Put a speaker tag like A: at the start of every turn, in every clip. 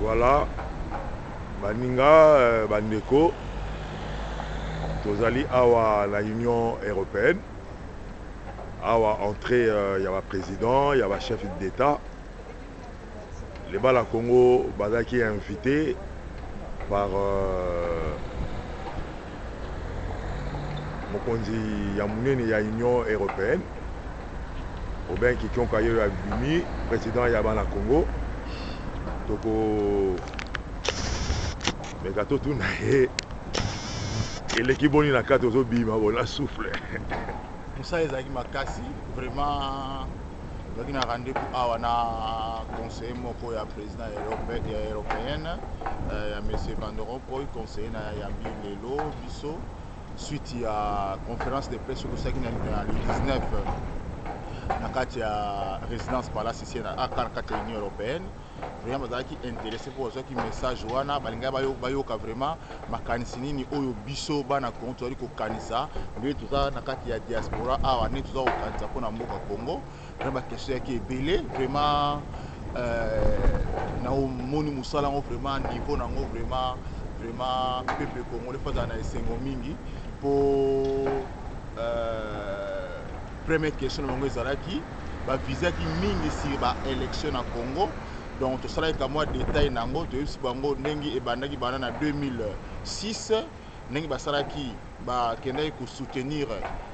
A: Voilà, Baninga, Bandeko, Tozali Awa la Union européenne. Awa entrée, il y a un président, il y a un chef d'État. Les Bala Congo, Bazaki est invité par Mokonzi Yamounene, il y a Union européenne. Au bien qui ont caillé à Bimi, président Yabana Congo. Toko mais gâteau tout naïe et l'équipe bonne na carte aux bima bon la souffle.
B: Pour ça les agis makasi vraiment donc na rendez-vous à na conseiller moko ya président européenne ya monsieur Van Rompuy conseiller na Yambi Lelo biso suite à conférence de presse pour ça qui na le 19 na kati ya résidence palace ici na kati ya Union européenne. Vraiment bazalaki intéressé pour ceux qui message wana balinga bayoka vraiment makanisi nini oyo biso bana Congo tozali kokanisa ndenge toza na kati ya diaspora awa ne toza kokanisa mpona mboka Congo. Vraiment question yaki ebele vraiment na omoni mosala yango vraiment niveau nango vraiment peuple congolais fo azala na esengo mingi po première question na bango ezalaki bavizaki mingi si baélection na Congo. Donc tout ça là comme moi détail nango to yebisi bango ndenge ebandaki bana na 2006 ndenge basalaki bakendaki ko soutenir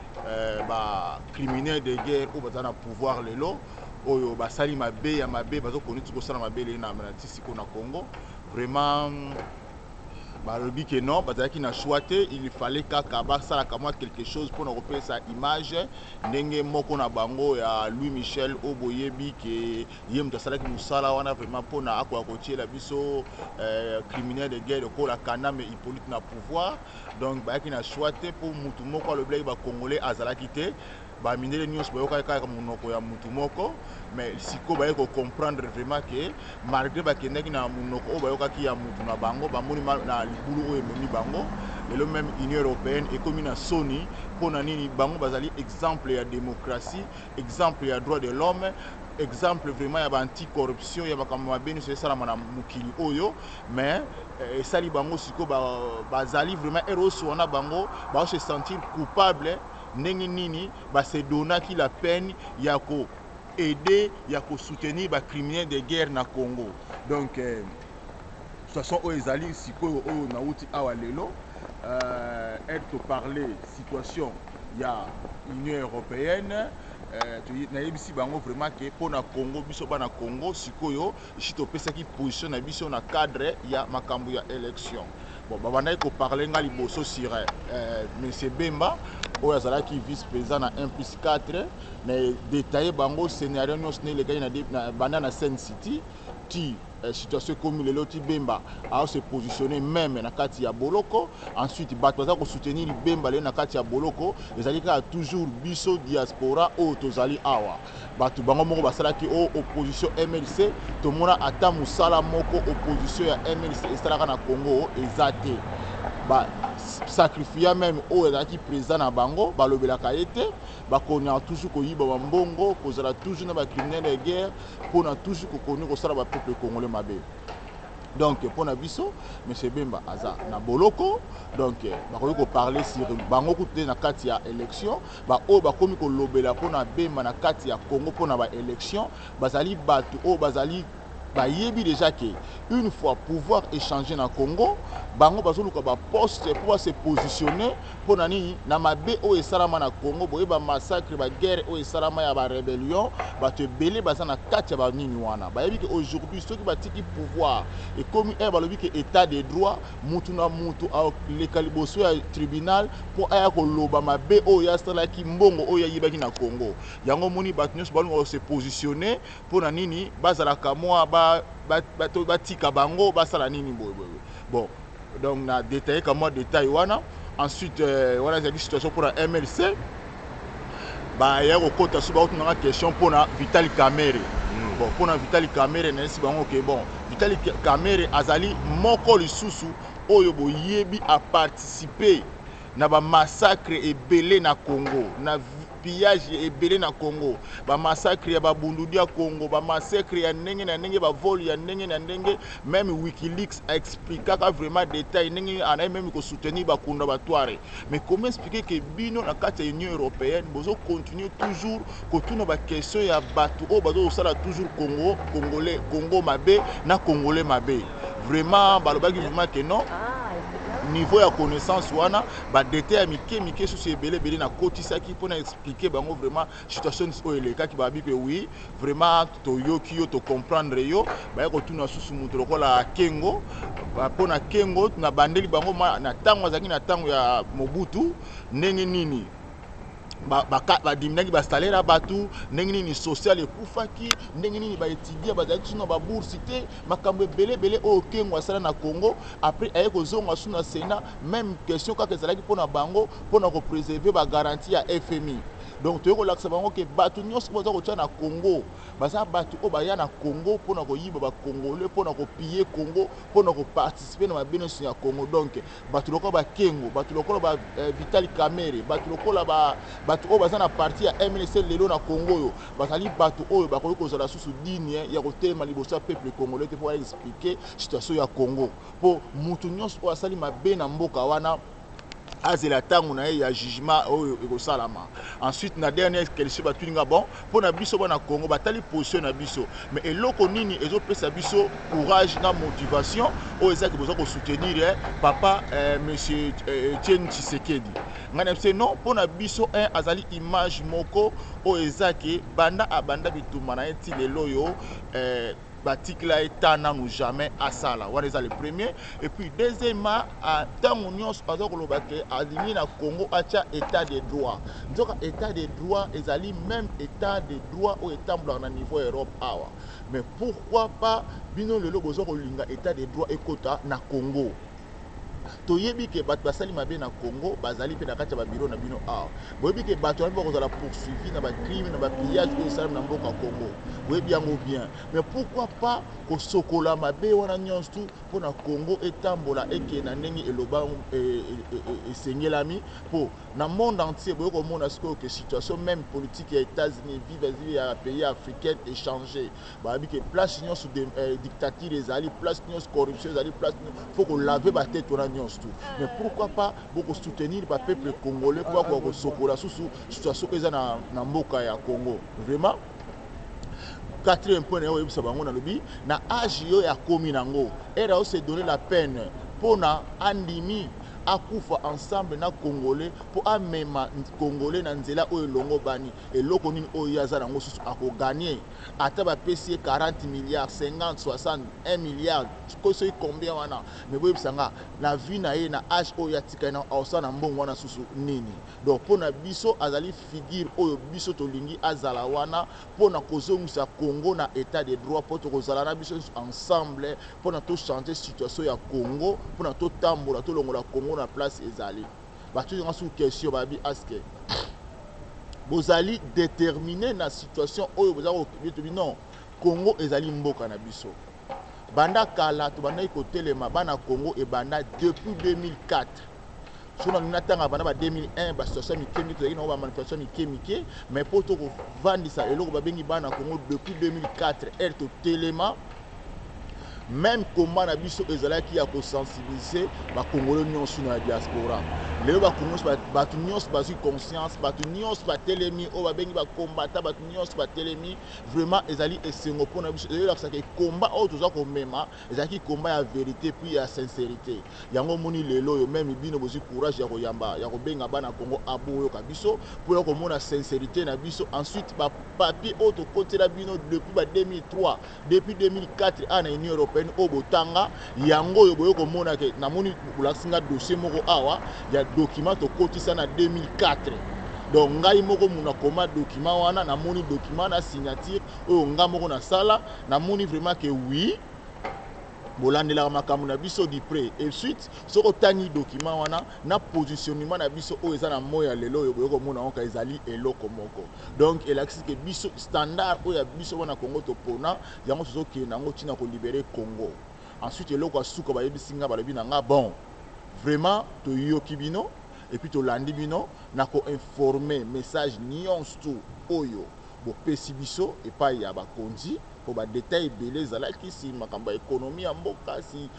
B: ba criminels de guerre ou baza na pouvoir lelo oyo basali mabe ya mabe bazokoni tukosala mabe le na tisiko na Congo. Vraiment balobi que non bazalaki na choité il fallait kaka basala kama quelque chose pour repérer sa image ndenge moko na bango ya Louis Michel Oboyebi que yem tosalaki musala wana vraiment pour na akwa kotier la biso criminel de guerre ko la Kaname Hippolyte na pouvoir. Donc bayaki na choité pour mutu moko le blé ba congolais azalaki te ba minele nyonso bayoka kaka monoko ya mutu moko mais siko baye ko comprendre vraiment que malgré bakendaki na monoko o bayoka ki ya mutu na bango bamoni na libulu oyo ememi bango lelo même Union européenne ekomi na soni mpona nini bango bazali exemple ya démocratie, exemple ya droit de l'homme, exemple vraiment ya anti-corruption ya makambo mabe nyonso esalama na mokili oyo mais esali bango siko bazali vraiment eroso wana bango se sentir coupable ndenge nini se donaki la peine ya ko aider ya ko soutenir ba criminels de guerre na Congo. Donc de toute façon oyo ezali sikoyo oyo nauti awa lelo être parler situation ya Union européenne nayebisi bango vraiment que pour na Congo biso bana Congo sikoyo ici topesaki position na biso na cadre ya makambo ya élection. Bon babandaki ko parler nga liboso sur monsieur Bemba oyo azalaki vice-président na 1+4 mais détaillé bango scénario nyonso ne lekaki na banda na Sen City ti situation comme le loti Bemba a se positionner même na kati ya Boloko. Ensuite bato baza ko soutenir Bemba le na kati ya Boloko ezali ka toujours biso diaspora o tozali awa bato bango moko basalaki o opposition MLC to mona ata musala moko opposition ya MLC esalaka na Congo ezate ba sacrifier même o ezalaki président na bango balobelaka ete bakoni toujours koyiba bambongo kozala toujours na ba criminels de guerre pona toujours kokoni kosala ba peuple congolais mabe. Donc pour na biso monsieur Bemba aza na Boloko donc bakoki ko parler sur bango kote na kati ya élection o bakomi ko lobela pona Bemba na kati ya Congo pona ba élection bazali bato o bazali bayebi déjà que une fois pouvoir échanger na Congo bango bazoluka ba poste pour se positionner pour nani na mabe o esalama na Congo boye ba massacre ba guerre o esalama ya ba rébellion bato ebele baza na kati ya ba nini wana bayebi que aujourd'hui ceux qui batiki pouvoir et comme balobi que état de droit mutu na mutu le kaliboso ya tribunal pour aya ko loba mabe o ya salaki mbongo o ya yibaki na Congo yango moni bato nyonso balunga se positionner pour na nini bazala kamwa bato batika bango basala nini boye. Bon donc na détaillé comme moi détail wana. Ensuite voilà c'est une situation pour la MLC ya ko kota so ba otuna question pour na Vital Kamerhe. Bon pour na Vital Kamerhe na si bango que bon Vital Kamerhe azali moko lisusu oyo boyebi a participer na ba massacre ebele na Congo, na pillage ebele na Congo, ba massacre ya babundudi ya Congo, ba massacre ya ndenge na ndenge, ba vol ya ndenge na ndenge. Même WikiLeaks a expliqué vraiment détail ndenge ana même ko soutenir ba kunda ba toire. Mais comment expliquer que bino na kati ya Union européenne bozo continuer toujours ko tuna ba question ya batu o bazo sala toujours Congo mabe na Congolais mabe. Vraiment balobaki vraiment que non. Niveau ya connaissance wana ba détail mike sur ebele na kotisaki pour expliquer bango vraiment situation o eleka ki ba bi que oui vraiment to yoki yo to comprendre yo ba ko tuna susu mutu lokola Kengo pona Kengo na bandeli bango na tango azaki na tango ya Mobutu ndenge nini badimnaki basalaire batu ndenge nini social ekufaki ndenge nini baétudier bazalaki suna babourse te makambo ebele oyo Kengo asala na Congo. Après aye kozonga suna na Sénat même question kaka ezalaki mpona bango mpona kopréserver bagarantie ya FMI. Donc tu as bango ke batu nyonso boza kotia na Congo baza batu o baya na Congo mpona koyiba ba Congolais mpona kopiller Congo mpona koparticiper na mabénéfice ya Congo. Donc batu lokola ba Kengo batu lokola ba Vital Kamerhe batu lokola batu o baza na parti ya MLC lelo na Congo yo bazali batu oyo bakoki kozala susu digne ya kotelema liboso ya peuple congolais te pour expliquer situation ya Congo po mutu nyonso o asali mabe na mboka wana azela tango na ya jugement oyo ekosalama. Ensuite na dernière question batuninga bon pour na biso na Congo batali position na biso mais eloko nini ezopesa biso courage na motivation oyo ezaki besoin ko soutenir papa monsieur Etienne Tshisekedi ngana c'est non pour na biso un azali image moko oyo ezaki banda abanda bituma na eti lelo yo batikla etana nous jamais à ça là on est le premier et puis deuxièmement à tant union spazo kolobake aligné na Congo acha état de droit donc état de droit ezali même état de droit au étambla na niveau Europe awa mais pourquoi pas bino lelo bozo kolinga état de droit ekota na Congo toyebi ke bato basali mabe na Congo bazali pe na kati ya biro na bino awa boyebi ke bato wana bakozala poursuivi na bacrime na bapillage oyo esalami na mboka Congo boyebi yango bien mais pourquoi pas kosokola mabe wana nyonso tu mpo na Congo etambola eke na ndenge eloba esengelami mpo na monde entier boye komona sikoyo ke situation même politique ya États-Unis vive ya pays africain échangé bayebi ke place nyonso dictature ezali place nyonso corruption ezali place faut ko laver ba tête wana nyonso tu mais pourquoi pas beaucoup soutenir ba peuple congolais pour ko sokola susu situation eza na mboka ya Congo. Vraiment quatrième point na yebisa bango na lobi na âge yo ya komi nango era o se donner la peine pona andimi akufa ensemble na Congolais pour amema Congolais na nzela oyo longo bani eloko nini oyo yaza nango susu ako gagner ata ba pesi 40 milliards 50 60 1 milliard koso combien wana mais boye bisanga na vie na ye na âge oyo atika na osa na mbongo wana susu nini. Donc pona biso azali figure oyo biso tolingi azala wana pona kozongisa Congo na état de droit poto kozala na biso ensemble pona to changer situation ya Congo pona to tambola to longola Congo na place ezali batu nga sous question babi aske bozali déterminé na situation oyo bozali ko non Congo ezali mboka na biso banda kala to banda ikotelema bana Congo e banda depuis 2004 sona ninatanga bana ba 2001 ba situation mikemi to yina ba manifestation mikemi mais poto ko vandisa eloko babengi bana Congo depuis 2004 elle to telema même comment na biso ezalaki ya ko sensibiliser ba Congolais nyonso na diaspora lelo ba Congolais batu nyonso bazui conscience batu nyonso ba telemi o ba bengi ba combattant batu nyonso ba telemi vraiment ezali esengo pona biso lelo ça que combat o toza ko mema ezalaki combat ya vérité puis ya sincérité yango moni lelo yo même bino bozi courage ya ko yamba ya ko benga bana Congo aboyo ka biso pour ko mona sincérité na biso ensuite ba papier o to kotela bino depuis ba 2003 depuis 2004 ana Union européenne obotanga yango yo boyo komona ke namoni kulasinga dossier moko awa ya document to kotisa na 2004 donc ngai moko muna koma document wana namoni document na signature oyo nga moko na sala namoni vraiment que oui bolandela makambo na biso di près et suite soko tangi document wana na positionnement na biso oyo eza na moya lelo yo boyo komona onka ezali eloko moko donc elakisi ke biso standard oyo ya biso wana Congo to pona yango tozoke nango tina ko libérer Congo. Ensuite eloko asuka bayebisinga balobi na nga bon vraiment to yoki bino et puis tolandi bino na ko informer message nyonso tout oyo bo pesi biso et pas ya ba konzi pour ba détail belé zalaki si makamba économie ya mboka si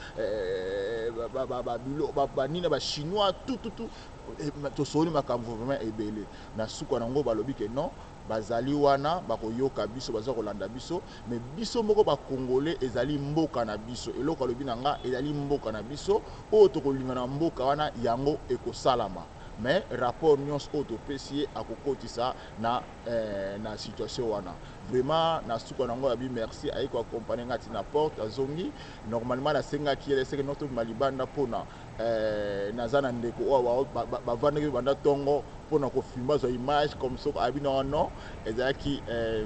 B: ba nina ba chinois tout to soli makambo vraiment ebele na suka nango balobi ke non bazali wana bakoyoka biso baza kolanda biso mais biso moko ba congolais ezali mboka na biso eloko alobi nanga ezali mboka na biso oyo tokolinga na mboka wana yango ekosalama mais rapport nyonso oyo topesi ye akokotisa na situation wana vraiment na suka nango abi merci ayi koaccompagner nga tina porte azongi normalement nasengaki ele seke noto malibanda mpona naza na ndeko oyo bavandaki banda ntongo mpona kofilma zwa image comme soko abi non ezalaki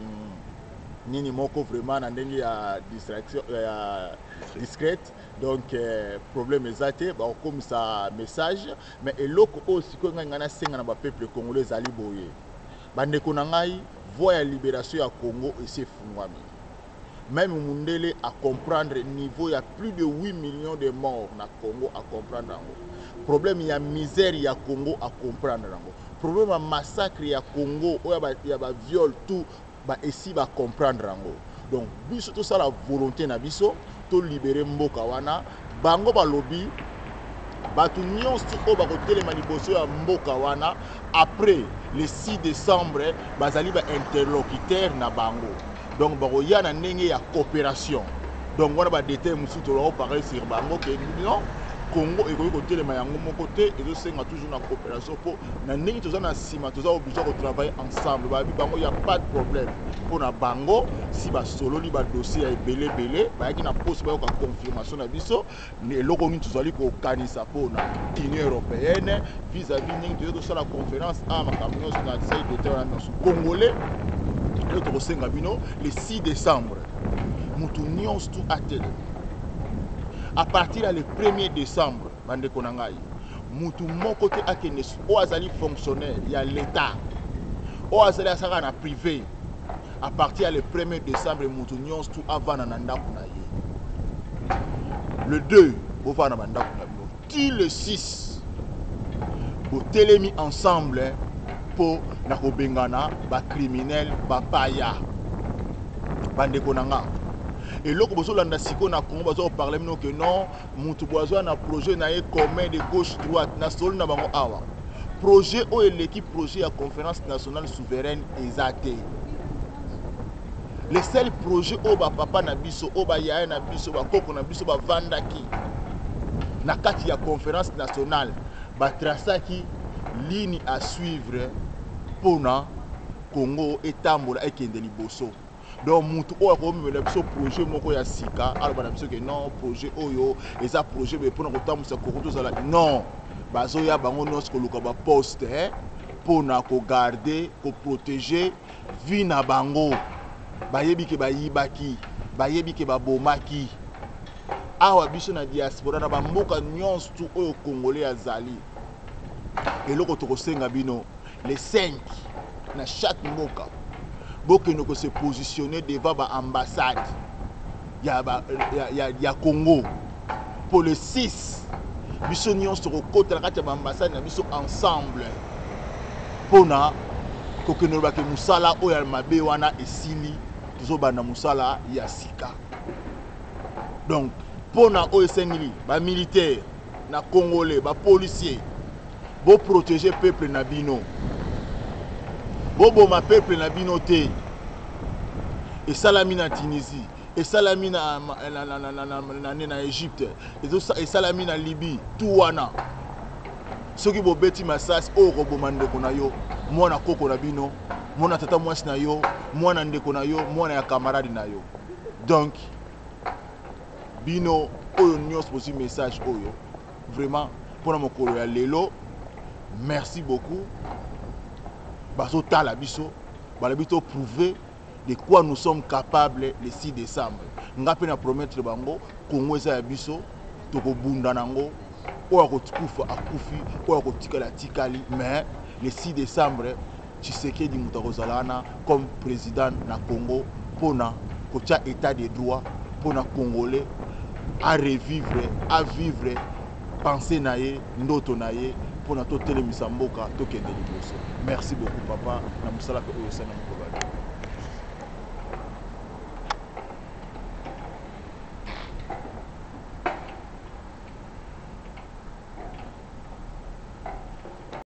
B: nini moko vraiment na ndenge ya distraction discrète donc problème ezate bakokomisa message mais eloko oyo sikoyo ngai ngai nasenga na bapeuple congolais ezali boye bandeko na ngai voie ya libération ya Congo esi efungwami même mundele à comprendre niveau ya plus de 8 millions de morts na Congo à comprendre yango problème ya misère ya Congo à comprendre yango problème ya massacre ya Congo oyo ya ba viol tout ba esi ba comprendre yango donc biso tout ça la volonté na biso to libérer mboka wana bango balobi batu nyonso oyo bakotelema liboso ya mboka wana après le 6 décembre bazali ba interlocuteur na bango donc bakoya na ndenge ya coopération donc wana ba détail musu to parler sur bango ke non Congo et kotelema yango moko te ezosenga toujours na coopération pour na ndenge toza na sima toza obligé de travailler ensemble ba bango y a pas de problème pour na bango si ba solo li ba dossier ya belé ba yaki na poste ba ko confirmation na biso ne loko ni tozali ko kanisa pour na Union européenne vis-à-vis ndenge toza la conférence à makamyo na sai d'état na congolais et to kosenga bino le 6 décembre mutu nyonso tout atele à partir du 1er décembre, bande konangai, mutu moko te akende o azali fonctionnaire, il y a l'état. O azali asaka na privé. À partir du 1er décembre, mutu nyons tout avant na ndako na ye. Le 2, bo va na ndako na bino. Ti le 6, bo telemi ensemble pour na ko bengana ba criminel ba paya. Bande konanga. Et l'autre chose là, siko na Congo bazo parler maintenant que non, mutu bozo na projet na commun de gauche droite na sol na bango awa. Projet o l'équipe projet à conférence nationale souveraine ezate. Le seul projet o ba papa na biso o ba yaya na biso ba koko na biso ba vandaki. Na kati ya conférence nationale ba trasaki ligne à suivre pour na Congo etambola ekende liboso. Donc mutu oyo akomemela biso projet moko ya sika aloba na biso ke non projet oyo eza projet be mpona kotambusa Congo tozala non bazoya bango nyonso koluka ba poste mpona kogarde koprotege vie na bango bayebi ke bayibaki bayebi ke babomaki awa biso na diaspora na bamboka nyonso tu oyo congolais azali eloko tokosenga bino les 5 na chaque mboka bokeno ko se positionner devant ba ambassade ya Congo pour le 6 biso nyonso kokota kati ya ambassade na biso ensemble pona kokeno ba ke musala oyo ya mabe wana esili tozobanda musala ya sika donc pona oyo sengili ba militaire na congolais ba policier bo protéger peuple na bino bobo ma peuple na bino te et salami na Tunisie et salami na Égypte et salami na Libye tout wana soki bo beti masasi o roboma ndeko na yo mwana koko na bino mwana tata mwasi na yo mwana ndeko na yo mwana ya camarade na yo donc bino oyo nyos posi message oyo vraiment pour mokolo ya lelo merci beaucoup baso tala biso balabito prouver de quoi nous sommes capables le 6 décembre ngape na promettre bango Congo eza ya biso toko bunda nango oya kotukufa akufi oya kotikala tikali mais le 6 décembre Tshisekedi mutakozalana comme président na Congo pona kotia état de droit pona congolais à revivre à vivre penser naye ndoto naye mpona totelemisa mboka tokende liboso. Merci beaucoup papa na mosala pe oyo osala na mokolo.